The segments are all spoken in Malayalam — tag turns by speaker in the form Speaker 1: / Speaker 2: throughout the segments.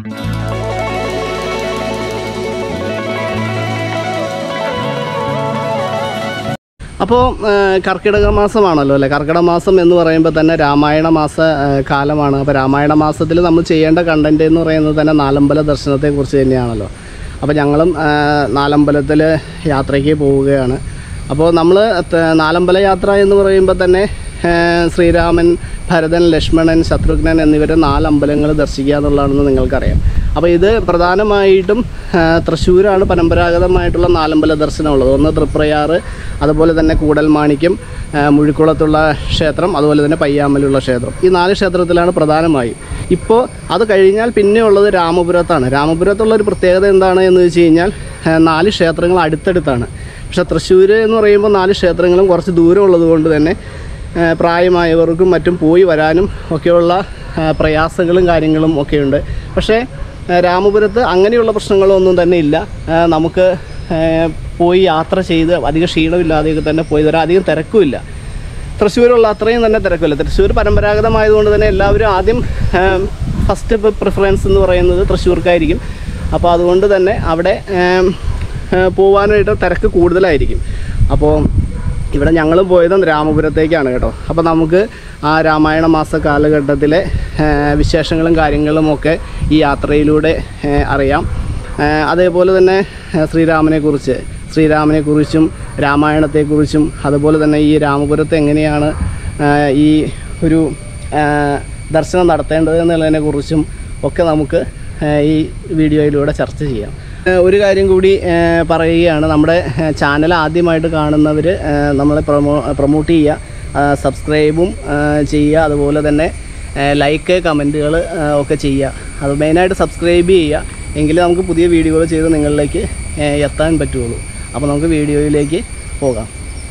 Speaker 1: അപ്പോൾ കർക്കിടക മാസമാണല്ലോ അല്ലേ? കർക്കിടക മാസം എന്ന് പറയുമ്പോൾ തന്നെ രാമായണ മാസ കാലമാണ്. അപ്പോൾ രാമായണ മാസത്തിൽ നമ്മൾ ചെയ്യേണ്ട കണ്ടൻറ്റ് എന്ന് പറയുന്നത് തന്നെ നാലമ്പല ദർശനത്തെക്കുറിച്ച് തന്നെയാണല്ലോ. അപ്പോൾ ഞങ്ങളും നാലമ്പലത്തിൽ യാത്രയ്ക്ക് പോവുകയാണ്. അപ്പോൾ നമ്മൾ നാലമ്പല യാത്ര എന്ന് പറയുമ്പോൾ തന്നെ ശ്രീരാമൻ, ഭരതൻ, ലക്ഷ്മണൻ, ശത്രുഘ്നൻ എന്നിവരെ 4 അമ്പലങ്ങൾ ദർശിക്കുക എന്നുള്ളതാണെന്ന് നിങ്ങൾക്കറിയാം. അപ്പോൾ ഇത് പ്രധാനമായിട്ടും തൃശ്ശൂരാണ് പരമ്പരാഗതമായിട്ടുള്ള 4 അമ്പല ദർശനമുള്ളത്. ഒന്ന് തൃപ്രയാർ, അതുപോലെ തന്നെ കൂടൽമാണിക്യം, മുഴിക്കുളത്തുള്ള ക്ഷേത്രം, അതുപോലെ തന്നെ പയ്യാമ്പലുള്ള ക്ഷേത്രം. ഈ 4 ക്ഷേത്രത്തിലാണ് പ്രധാനമായും. ഇപ്പോൾ അത് കഴിഞ്ഞാൽ പിന്നെ ഉള്ളത് രാമപുരത്താണ്. രാമപുരത്തുള്ളൊരു പ്രത്യേകത എന്താണ് എന്ന് വെച്ച് കഴിഞ്ഞാൽ 4 ക്ഷേത്രങ്ങൾ അടുത്തടുത്താണ്. പക്ഷേ തൃശ്ശൂർ എന്ന് പറയുമ്പോൾ 4 ക്ഷേത്രങ്ങളും കുറച്ച് ദൂരമുള്ളത് കൊണ്ട് തന്നെ പ്രായമായവർക്കും മറ്റും പോയി വരാനും ഒക്കെയുള്ള പ്രയാസങ്ങളും കാര്യങ്ങളും ഒക്കെയുണ്ട്. പക്ഷേ രാമപുരത്ത് അങ്ങനെയുള്ള പ്രശ്നങ്ങളൊന്നും തന്നെ ഇല്ല. നമുക്ക് പോയി യാത്ര ചെയ്ത് അധികം ക്ഷീണമില്ലാതെയൊക്കെ തന്നെ പോയി വരാം. അധികം തിരക്കുമില്ല. തൃശ്ശൂരുള്ള അത്രയും തന്നെ തിരക്കില്ല. തൃശ്ശൂർ പരമ്പരാഗതമായതുകൊണ്ട് തന്നെ എല്ലാവരും ആദ്യം ഫസ്റ്റ് പ്രിഫറൻസ് എന്ന് പറയുന്നത് തൃശ്ശൂർക്കായിരിക്കും. അപ്പോൾ അതുകൊണ്ട് തന്നെ അവിടെ പോകാനായിട്ട് തിരക്ക് കൂടുതലായിരിക്കും. അപ്പോൾ ഇവിടെ ഞങ്ങൾ പോയത് രാമപുരത്തേക്കാണ് കേട്ടോ. അപ്പോൾ നമുക്ക് ആ രാമായണ മാസ കാലഘട്ടത്തിലെ വിശേഷങ്ങളും കാര്യങ്ങളുമൊക്കെ ഈ യാത്രയിലൂടെ അറിയാം. അതേപോലെ തന്നെ ശ്രീരാമനെക്കുറിച്ചും രാമായണത്തെക്കുറിച്ചും അതുപോലെ തന്നെ ഈ രാമപുരത്ത് എങ്ങനെയാണ് ഈ ഒരു ദർശനം നടത്തേണ്ടത് എന്നുള്ളതിനെക്കുറിച്ചും ഒക്കെ നമുക്ക് ഈ വീഡിയോയിലൂടെ ചർച്ച ചെയ്യാം. ഒരു കാര്യം കൂടി പറയുകയാണ്, നമ്മുടെ ചാനൽ ആദ്യമായിട്ട് കാണുന്നവർ നമ്മളെ പ്രൊമോട്ട് ചെയ്യുക, സബ്സ്ക്രൈബും ചെയ്യുക, അതുപോലെ തന്നെ ലൈക്ക്, കമൻറ്റുകൾ ഒക്കെ ചെയ്യുക. അത് മെയിനായിട്ട് സബ്സ്ക്രൈബ് ചെയ്യുക, എങ്കിലേ നമുക്ക് പുതിയ വീഡിയോകൾ ചെയ്ത് നിങ്ങളിലേക്ക് എത്താൻ പറ്റുള്ളൂ. അപ്പോൾ നമുക്ക് വീഡിയോയിലേക്ക് പോകാം.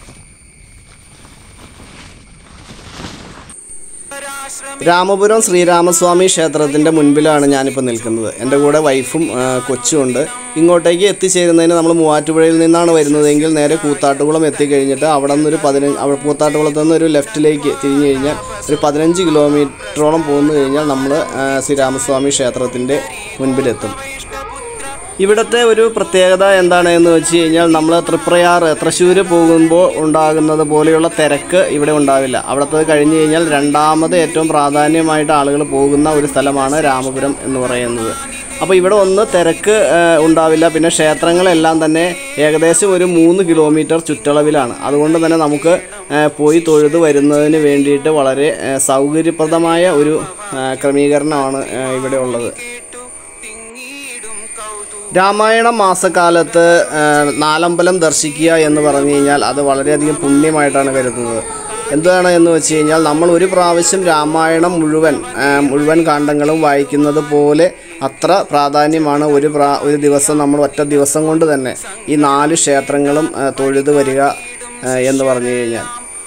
Speaker 1: രാമപുരം ശ്രീരാമസ്വാമി ക്ഷേത്രത്തിൻ്റെ മുൻപിലാണ് ഞാനിപ്പോൾ നിൽക്കുന്നത്. എൻ്റെ കൂടെ വൈഫും കൊച്ചുമുണ്ട്. ഇങ്ങോട്ടേക്ക് എത്തിച്ചേരുന്നതിന് നമ്മൾ മൂവാറ്റുപുഴയിൽ നിന്നാണ് വരുന്നതെങ്കിൽ നേരെ കൂത്താട്ടുകുളം എത്തിക്കഴിഞ്ഞിട്ട് അവിടെ നിന്നൊരു കൂത്താട്ടുകുളത്ത് നിന്ന് ഒരു ലെഫ്റ്റിലേക്ക് തിരിഞ്ഞു കഴിഞ്ഞാൽ ഒരു 15 കിലോമീറ്ററോളം പോന്നു കഴിഞ്ഞാൽ നമ്മൾ ശ്രീരാമസ്വാമി ക്ഷേത്രത്തിൻ്റെ മുൻപിലെത്തും. ഇവിടുത്തെ ഒരു പ്രത്യേകത എന്താണ് എന്ന് വെച്ച് കഴിഞ്ഞാൽ നമ്മൾ തൃശ്ശൂർ പോകുമ്പോൾ ഉണ്ടാകുന്നത് പോലെയുള്ള തിരക്ക് ഇവിടെ ഉണ്ടാവില്ല. അവിടുത്തെ കഴിഞ്ഞ് കഴിഞ്ഞാൽ രണ്ടാമത് ഏറ്റവും പ്രാധാന്യമായിട്ട് ആളുകൾ പോകുന്ന ഒരു സ്ഥലമാണ് രാമപുരം എന്ന് പറയുന്നത്. അപ്പോൾ ഇവിടെ തിരക്ക് ഉണ്ടാവില്ല. പിന്നെ ക്ഷേത്രങ്ങളെല്ലാം തന്നെ ഏകദേശം ഒരു 3 കിലോമീറ്റർ ചുറ്റളവിലാണ്. അതുകൊണ്ട് തന്നെ നമുക്ക് പോയി തൊഴുത് വരുന്നതിന് വേണ്ടിയിട്ട് വളരെ സൗകര്യപ്രദമായ ഒരു ക്രമീകരണമാണ് ഇവിടെ ഉള്ളത്. രാമായണ മാസക്കാലത്ത് നാലമ്പലം ദർശിക്കുക എന്ന് പറഞ്ഞു കഴിഞ്ഞാൽ അത് വളരെയധികം പുണ്യമായിട്ടാണ് കരുതുന്നത്. എന്താണ് എന്ന് വെച്ച് കഴിഞ്ഞാൽ നമ്മൾ ഒരു പ്രാവശ്യം രാമായണം മുഴുവൻ കാണ്ഡങ്ങളും വായിക്കുന്നത് പോലെ അത്ര പ്രാധാന്യമാണ് ഒരു ദിവസം നമ്മൾ ഒറ്റ ദിവസം കൊണ്ട് തന്നെ ഈ 4 ക്ഷേത്രങ്ങളും തൊഴുത് വരിക എന്ന് പറഞ്ഞു കഴിഞ്ഞാൽ.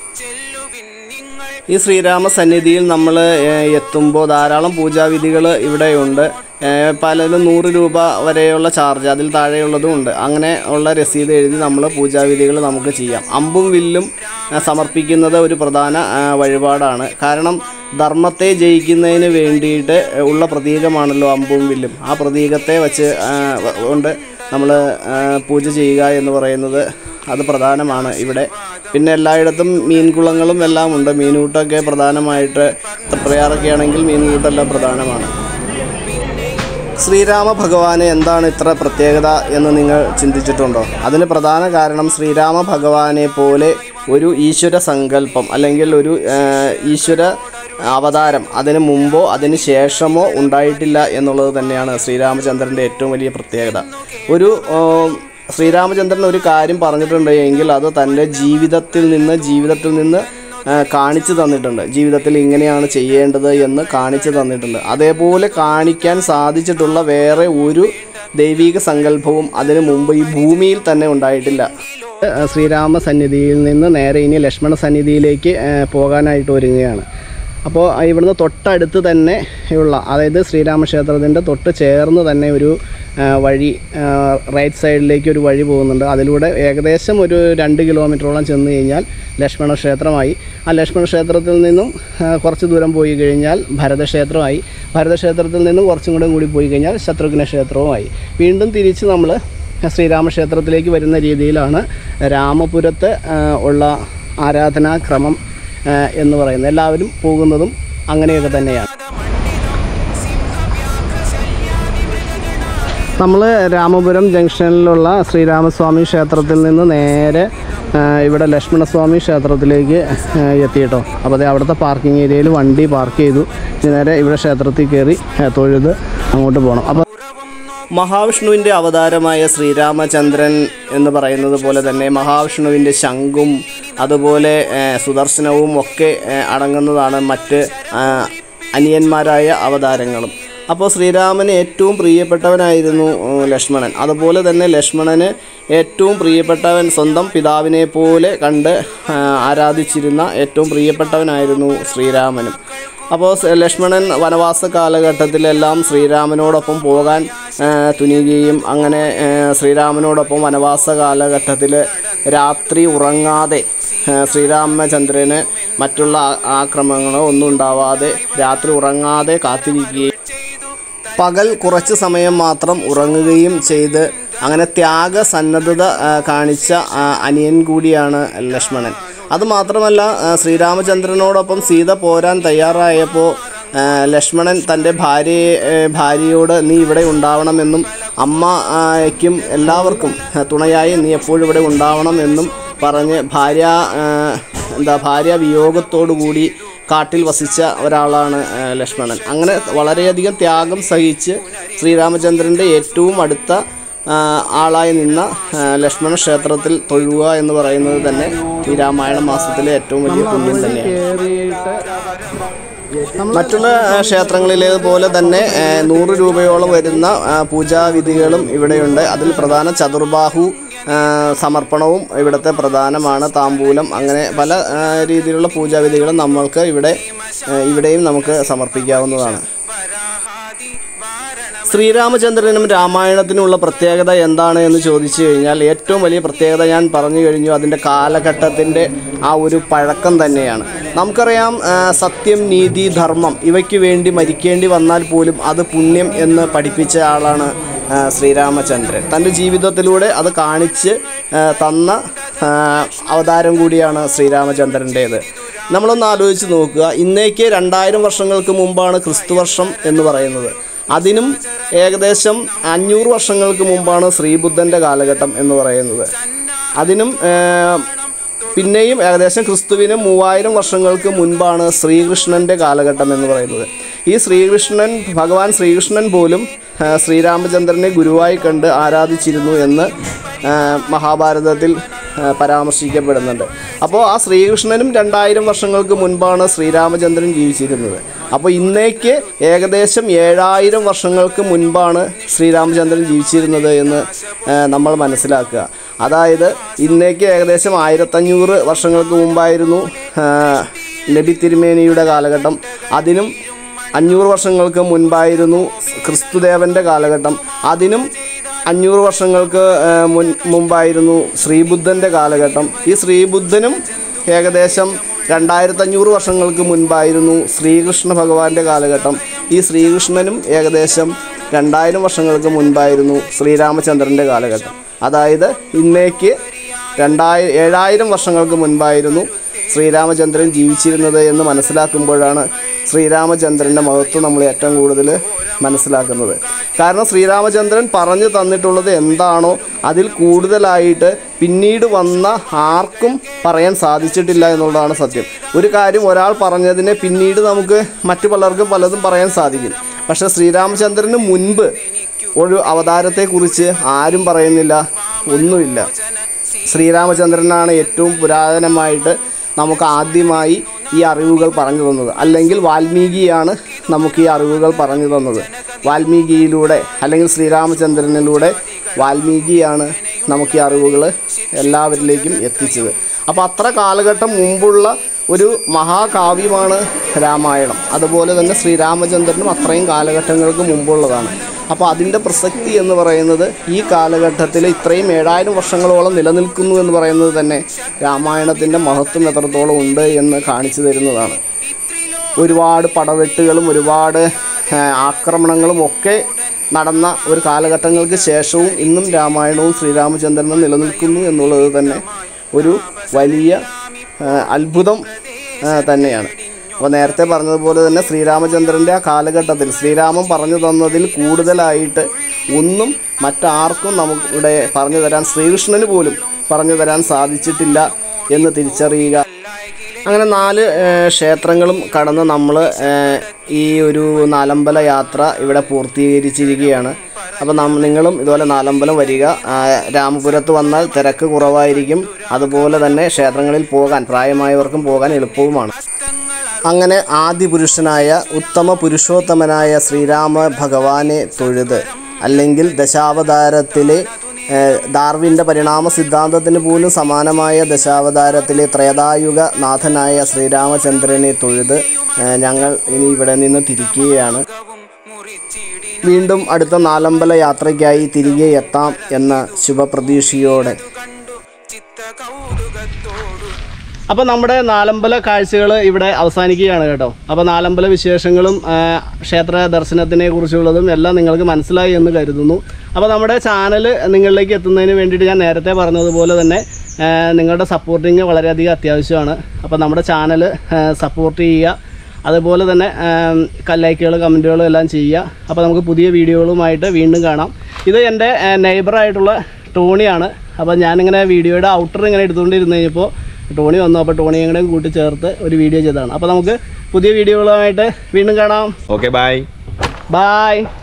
Speaker 1: ഈ ശ്രീരാമ സന്നിധിയിൽ നമ്മൾ എത്തുമ്പോൾ ധാരാളം പൂജാവിധികൾ ഇവിടെയുണ്ട്. പലരും 100 രൂപ വരെയുള്ള ചാർജ്, അതിൽ താഴെയുള്ളതും ഉണ്ട്. അങ്ങനെ ഉള്ള രസീത് എഴുതി നമ്മൾ പൂജാവിധികൾ നമുക്ക് ചെയ്യാം. അമ്പും വില്ലും സമർപ്പിക്കുന്നത് ഒരു പ്രധാന വഴിപാടാണ്. കാരണം ധർമ്മത്തെ ജയിക്കുന്നതിന് വേണ്ടിയിട്ട് ഉള്ള പ്രതീകമാണല്ലോ അമ്പും വില്ലും. ആ പ്രതീകത്തെ കൊണ്ട് നമ്മൾ പൂജ ചെയ്യുക എന്ന് പറയുന്നത് അത് പ്രധാനമാണ് ഇവിടെ. പിന്നെ എല്ലായിടത്തും മീൻകുളങ്ങളും എല്ലാം ഉണ്ട്. മീനൂട്ടൊക്കെ പ്രധാനമായിട്ട് തൃപ്രയാറൊക്കെ ആണെങ്കിൽ മീൻകൂട്ടെല്ലാം പ്രധാനമാണ്. ശ്രീരാമ ഭഗവാന് എന്താണ് ഇത്ര പ്രത്യേകത എന്ന് നിങ്ങൾ ചിന്തിച്ചിട്ടുണ്ടോ? അതിന് പ്രധാന കാരണം ശ്രീരാമ ഭഗവാനെ പോലെ ഒരു ഈശ്വര സങ്കല്പം അല്ലെങ്കിൽ ഒരു ഈശ്വര അവതാരം അതിന് മുമ്പോ അതിന് ശേഷമോ ഉണ്ടായിട്ടില്ല എന്നുള്ളത് തന്നെയാണ് ശ്രീരാമചന്ദ്രൻ്റെ ഏറ്റവും വലിയ പ്രത്യേകത. ശ്രീരാമചന്ദ്രൻ ഒരു കാര്യം പറഞ്ഞിട്ടുണ്ട് എങ്കിൽ അത് തൻ്റെ ജീവിതത്തിൽ നിന്ന് കാണിച്ചു തന്നിട്ടുണ്ട്. ജീവിതത്തിൽ ഇങ്ങനെയാണ് ചെയ്യേണ്ടത് എന്ന് കാണിച്ചു തന്നിട്ടുണ്ട്. അതേപോലെ കാണിക്കാൻ സാധിച്ചിട്ടുള്ള വേറെ ഒരു ദൈവിക സങ്കല്പവും അതിനു മുമ്പ് ഈ ഭൂമിയിൽ തന്നെ ഉണ്ടായിട്ടില്ല. ശ്രീരാമ സന്നിധിയിൽ നിന്ന് നേരെ ഇനി ലക്ഷ്മണ സന്നിധിയിലേക്ക് പോകാനായിട്ട് ഒരുങ്ങുകയാണ്. അപ്പോൾ ഇവിടുന്ന് തൊട്ടടുത്ത് തന്നെ ഉള്ള, അതായത് ശ്രീരാമക്ഷേത്രത്തിൻ്റെ തൊട്ട് ചേർന്ന് തന്നെ ഒരു വഴി റൈറ്റ് സൈഡിലേക്ക് ഒരു വഴി പോകുന്നുണ്ട്. അതിലൂടെ ഏകദേശം ഒരു 2 കിലോമീറ്ററോളം ചെന്ന് കഴിഞ്ഞാൽ ലക്ഷ്മണ ക്ഷേത്രമായി. ആ ലക്ഷ്മണ ക്ഷേത്രത്തിൽ നിന്നും കുറച്ച് ദൂരം പോയി കഴിഞ്ഞാൽ ഭരതക്ഷേത്രമായി. ഭരതക്ഷേത്രത്തിൽ നിന്നും കുറച്ചും കൂടി പോയി കഴിഞ്ഞാൽ ശത്രുഘ്ന ക്ഷേത്രവുമായി. വീണ്ടും തിരിച്ച് നമ്മൾ ശ്രീരാമക്ഷേത്രത്തിലേക്ക് വരുന്ന രീതിയിലാണ് രാമപുരത്ത് ഉള്ള ആരാധനാക്രമം എന്ന് പറയുന്നത്. എല്ലാവരും പോകുന്നതും അങ്ങനെയൊക്കെ തന്നെയാണ്. നമ്മൾ രാമപുരം ജംഗ്ഷനിലുള്ള ശ്രീരാമസ്വാമി ക്ഷേത്രത്തിൽ നിന്ന് നേരെ ഇവിടെ ലക്ഷ്മണസ്വാമി ക്ഷേത്രത്തിലേക്ക് എത്തി കേട്ടോ. അപ്പോൾ അതേ അവിടുത്തെ പാർക്കിംഗ് ഏരിയയിൽ വണ്ടി പാർക്ക് ചെയ്തു. നേരെ ഇവിടെ ക്ഷേത്രത്തിൽ കയറി തൊഴുത് അങ്ങോട്ട് പോകണം. അപ്പോൾ മഹാവിഷ്ണുവിൻ്റെ അവതാരമായ ശ്രീരാമചന്ദ്രൻ എന്ന് പറയുന്നത് പോലെ തന്നെ മഹാവിഷ്ണുവിൻ്റെ ശംഖും അതുപോലെ സുദർശനവും ഒക്കെ അടങ്ങുന്നതാണ് മറ്റ് അനിയന്മാരായ അവതാരങ്ങളും. അപ്പോൾ ശ്രീരാമന് ഏറ്റവും പ്രിയപ്പെട്ടവനായിരുന്നു ലക്ഷ്മണൻ. അതുപോലെ തന്നെ ലക്ഷ്മണന് ഏറ്റവും പ്രിയപ്പെട്ടവൻ സ്വന്തം പിതാവിനെ പോലെ കണ്ട് ആരാധിച്ചിരുന്ന ഏറ്റവും പ്രിയപ്പെട്ടവനായിരുന്നു ശ്രീരാമനും. അപ്പോൾ ലക്ഷ്മണൻ വനവാസ കാലഘട്ടത്തിലെല്ലാം ശ്രീരാമനോടൊപ്പം പോകാൻ തുനിയുകയും അങ്ങനെ ശ്രീരാമനോടൊപ്പം വനവാസ കാലഘട്ടത്തിൽ രാത്രി ഉറങ്ങാതെ ശ്രീരാമചന്ദ്രന് മറ്റുള്ള ആക്രമണങ്ങളോ ഒന്നും ഉണ്ടാവാതെ രാത്രി ഉറങ്ങാതെ കാത്തിരിക്കുകയും പകൽ കുറച്ച് സമയം മാത്രം ഉറങ്ങുകയും ചെയ്ത് അങ്ങനെ ത്യാഗസന്നദ്ധത കാണിച്ച അനിയൻ കൂടിയാണ് ലക്ഷ്മണൻ. അതുമാത്രമല്ല, ശ്രീരാമചന്ദ്രനോടൊപ്പം സീത പോരാൻ തയ്യാറായപ്പോൾ ലക്ഷ്മണൻ തൻ്റെ ഭാര്യയോട് നീ ഇവിടെ ഉണ്ടാവണമെന്നും അമ്മയ്ക്കും എല്ലാവർക്കും തുണയായി നീ എപ്പോഴും ഇവിടെ ഉണ്ടാവണമെന്നും പറഞ്ഞ് ഭാര്യ വിയോഗത്തോടു കൂടി കാട്ടിൽ വസിച്ച ഒരാളാണ് ലക്ഷ്മണൻ. അങ്ങനെ വളരെയധികം ത്യാഗം സഹിച്ച് ശ്രീരാമചന്ദ്രൻ്റെ ഏറ്റവും അടുത്ത ആളായി നിന്ന ലക്ഷ്മണ ക്ഷേത്രത്തിൽ തൊഴുക എന്ന് പറയുന്നത് തന്നെ ഈ രാമായണ മാസത്തിലെ ഏറ്റവും വലിയ പുണ്യം തന്നെയാണ്. മറ്റുള്ള ക്ഷേത്രങ്ങളിലേതുപോലെ തന്നെ 100 രൂപയോളം വരുന്ന പൂജാവിധികളും ഇവിടെയുണ്ട്. അതിൽ പ്രധാന ചതുർബാഹു സമർപ്പണവും ഇവിടുത്തെ പ്രധാനമാണ്. താമ്പൂലം, അങ്ങനെ പല രീതിയിലുള്ള പൂജാവിധികളും നമ്മൾക്ക് ഇവിടെയും നമുക്ക് സമർപ്പിക്കാവുന്നതാണ്. ശ്രീരാമചന്ദ്രനും രാമായണത്തിനുള്ള പ്രത്യേകത എന്താണ് എന്ന് ചോദിച്ചു കഴിഞ്ഞാൽ ഏറ്റവും വലിയ പ്രത്യേകത ഞാൻ പറഞ്ഞു കഴിഞ്ഞു. അതിൻ്റെ കാലഘട്ടത്തിൻ്റെ ആ ഒരു പഴക്കം തന്നെയാണ്. നമുക്കറിയാം, സത്യം, നീതി, ധർമ്മം ഇവയ്ക്ക് വേണ്ടി മരിക്കേണ്ടി വന്നാൽ പോലും അത് പുണ്യം എന്ന് പഠിപ്പിച്ച ആളാണ് ശ്രീരാമചന്ദ്രൻ. തൻ്റെ ജീവിതത്തിലൂടെ അത് കാണിച്ച് തന്ന അവതാരം കൂടിയാണ് ശ്രീരാമചന്ദ്രൻ്റേത്. നമ്മളൊന്ന് ആലോചിച്ച് നോക്കുക. ഇന്നേക്ക് 2000 വർഷങ്ങൾക്ക് മുമ്പാണ് ക്രിസ്തുവർഷം എന്ന് പറയുന്നത്. അതിനും ഏകദേശം 500 വർഷങ്ങൾക്ക് മുമ്പാണ് ശ്രീബുദ്ധൻ്റെ കാലഘട്ടം എന്ന് പറയുന്നത്. അതിനും പിന്നെയും ഏകദേശം ക്രിസ്തുവിന് 3000 വർഷങ്ങൾക്ക് മുൻപാണ് ശ്രീകൃഷ്ണൻ്റെ കാലഘട്ടം എന്ന് പറയുന്നത്. ഈ ഭഗവാൻ ശ്രീകൃഷ്ണൻ പോലും ശ്രീരാമചന്ദ്രനെ ഗുരുവായി കണ്ട് ആരാധിച്ചിരുന്നു എന്ന് മഹാഭാരതത്തിൽ പരാമർശിക്കപ്പെടുന്നുണ്ട്. അപ്പോൾ ആ ശ്രീകൃഷ്ണനും 2000 വർഷങ്ങൾക്ക് മുൻപാണ് ശ്രീരാമചന്ദ്രൻ ജീവിച്ചിരുന്നത്. അപ്പോൾ ഇന്നേക്ക് ഏകദേശം 7000 വർഷങ്ങൾക്ക് മുൻപാണ് ശ്രീരാമചന്ദ്രൻ ജീവിച്ചിരുന്നത് എന്ന് നമ്മൾ മനസ്സിലാക്കുക. അതായത് ഇന്നേക്ക് ഏകദേശം 1500 വർഷങ്ങൾക്ക് മുമ്പായിരുന്നു നബി തിരുമേനിയുടെ കാലഘട്ടം. അതിനും 500 വർഷങ്ങൾക്ക് മുൻപായിരുന്നു ക്രിസ്തുദേവൻ്റെ കാലഘട്ടം. അതിനും 500 വർഷങ്ങൾക്ക് മുമ്പായിരുന്നു ശ്രീബുദ്ധൻ്റെ കാലഘട്ടം. ഈ ശ്രീബുദ്ധനും ഏകദേശം 2500 വർഷങ്ങൾക്ക് മുൻപായിരുന്നു ശ്രീകൃഷ്ണ ഭഗവാന്റെ കാലഘട്ടം. ഈ ശ്രീകൃഷ്ണനും ഏകദേശം 2000 വർഷങ്ങൾക്ക് മുൻപായിരുന്നു ശ്രീരാമചന്ദ്രൻ്റെ കാലഘട്ടം. അതായത് ഇന്നേക്ക് 7000 വർഷങ്ങൾക്ക് മുൻപായിരുന്നു ശ്രീരാമചന്ദ്രൻ ജീവിച്ചിരുന്നത് എന്ന് മനസ്സിലാക്കുമ്പോഴാണ് ശ്രീരാമചന്ദ്രൻ്റെ മഹത്വം നമ്മൾ ഏറ്റവും കൂടുതൽ മനസ്സിലാക്കുന്നത്. കാരണം ശ്രീരാമചന്ദ്രൻ പറഞ്ഞു തന്നിട്ടുള്ളത് എന്താണോ അതിൽ കൂടുതലായിട്ട് പിന്നീട് വന്ന ആർക്കും പറയാൻ സാധിച്ചിട്ടില്ല എന്നുള്ളതാണ് സത്യം. ഒരു കാര്യം ഒരാൾ പറഞ്ഞതിനെ പിന്നീട് നമുക്ക് മറ്റു പലർക്കും പലതും പറയാൻ സാധിക്കും. പക്ഷേ ശ്രീരാമചന്ദ്രന് മുൻപ് ഒരു അവതാരത്തെക്കുറിച്ച് ആരും പറയുന്നില്ല, ഒന്നുമില്ല. ശ്രീരാമചന്ദ്രനാണ് ഏറ്റവും പുരാതനമായിട്ട് നമുക്ക് ആദ്യമായി ഈ അറിവുകൾ പറഞ്ഞു തന്നത്. അല്ലെങ്കിൽ വാൽമീകിയാണ് നമുക്ക് ഈ അറിവുകൾ പറഞ്ഞു തന്നത്. വാൽമീകിയിലൂടെ അല്ലെങ്കിൽ ശ്രീരാമചന്ദ്രനിലൂടെ വാൽമീകിയാണ് നമുക്ക് ഈ അറിവുകൾ എല്ലാവരിലേക്കും എത്തിച്ചത്. അപ്പോൾ അത്ര കാലഘട്ടം മുമ്പുള്ള ഒരു മഹാകാവ്യമാണ് രാമായണം. അതുപോലെ തന്നെ ശ്രീരാമചന്ദ്രനും അത്രയും കാലഘട്ടങ്ങൾക്ക് മുമ്പുള്ളതാണ്. അപ്പോൾ അതിൻ്റെ പ്രസക്തി എന്ന് പറയുന്നത് ഈ കാലഘട്ടത്തിൽ ഇത്രയും 7000 വർഷങ്ങളോളം നിലനിൽക്കുന്നു എന്ന് പറയുന്നത് തന്നെ രാമായണത്തിൻ്റെ മഹത്വം എത്രത്തോളം ഉണ്ട് എന്ന് കാണിച്ചു തരുന്നതാണ്. ഒരുപാട് പടവെട്ടുകളും ഒരുപാട് ആക്രമണങ്ങളും ഒക്കെ നടന്ന ഒരു കാലഘട്ടങ്ങൾക്ക് ശേഷവും ഇന്നും രാമായണവും ശ്രീരാമചന്ദ്രനും നിലനിൽക്കുന്നു എന്നുള്ളത് തന്നെ ഒരു വലിയ അത്ഭുതം തന്നെയാണ്. അപ്പോൾ നേരത്തെ പറഞ്ഞതുപോലെ തന്നെ ശ്രീരാമചന്ദ്രൻ്റെ ആ കാലഘട്ടത്തിൽ ശ്രീരാമൻ പറഞ്ഞു തന്നതിൽ കൂടുതലായിട്ട് ഒന്നും മറ്റാർക്കും നമുക്കിവിടെ പറഞ്ഞു തരാൻ, ശ്രീകൃഷ്ണന് പോലും പറഞ്ഞു തരാൻ സാധിച്ചിട്ടില്ല എന്ന് തിരിച്ചറിയുക. അങ്ങനെ 4 ക്ഷേത്രങ്ങളും കടന്ന് നമ്മൾ ഈ ഒരു നാലമ്പല യാത്ര ഇവിടെ പൂർത്തീകരിച്ചിരിക്കുകയാണ്. അപ്പോൾ നിങ്ങളും ഇതുപോലെ നാലമ്പലം വരിക. രാമപുരത്ത് വന്നാൽ തിരക്ക് കുറവായിരിക്കും. അതുപോലെ തന്നെ ക്ഷേത്രങ്ങളിൽ പോകാൻ പ്രായമായവർക്കും പോകാൻ എളുപ്പവുമാണ്. അങ്ങനെ ആദിപുരുഷനായ ഉത്തമ പുരുഷോത്തമനായ ശ്രീരാമ ഭഗവാനെ തൊഴുത്, അല്ലെങ്കിൽ ദശാവതാരത്തിലെ ഡാർവിൻ്റെ പരിണാമ സിദ്ധാന്തത്തിന് പോലും സമാനമായ ദശാവതാരത്തിലെ ത്രേതായുഗ നാഥനായ ശ്രീരാമചന്ദ്രനെ തൊഴുത് ഞങ്ങൾ ഇനി ഇവിടെ നിന്ന് തിരിക്കുകയാണ്. വീണ്ടും അടുത്ത നാലമ്പല യാത്രയ്ക്കായി തിരികെ എത്താം എന്ന ശുഭപ്രതീക്ഷയോടെ. അപ്പോൾ നമ്മുടെ നാലമ്പല കാഴ്ചകൾ ഇവിടെ അവസാനിക്കുകയാണ് കേട്ടോ. അപ്പോൾ നാലമ്പല വിശേഷങ്ങളും ക്ഷേത്ര ദർശനത്തിനെ കുറിച്ചുള്ളതും എല്ലാം നിങ്ങൾക്ക് മനസ്സിലായി എന്ന് കരുതുന്നു. അപ്പോൾ നമ്മുടെ ചാനൽ നിങ്ങളിലേക്ക് എത്തുന്നതിന് വേണ്ടിയിട്ട് ഞാൻ നേരത്തെ പറഞ്ഞതുപോലെ തന്നെ നിങ്ങളുടെ സപ്പോർട്ടിങ് വളരെയധികം അത്യാവശ്യമാണ്. അപ്പോൾ നമ്മുടെ ചാനൽ സപ്പോർട്ട് ചെയ്യുക. അതുപോലെ തന്നെ ലൈക്കുകൾ കമൻറ്റുകളും എല്ലാം ചെയ്യുക. അപ്പോൾ നമുക്ക് പുതിയ വീഡിയോകളുമായിട്ട് വീണ്ടും കാണാം. ഇത് എൻ്റെ നെയ്ബറായിട്ടുള്ള ടോണിയാണ്. അപ്പോൾ ഞാനിങ്ങനെ വീഡിയോയുടെ ഔട്ടർ ഇങ്ങനെ എടുത്തുകൊണ്ടിരുന്ന് കഴിഞ്ഞപ്പോൾ ടോണി വന്നു. അപ്പോൾ ടോണിയും കൂടെ കൂട്ടി ചേർത്ത് ഒരു വീഡിയോ ചെയ്തതാണ്. അപ്പോൾ നമുക്ക് പുതിയ വീഡിയോകളുമായിട്ട് വീണ്ടും കാണാം.
Speaker 2: Okay, by.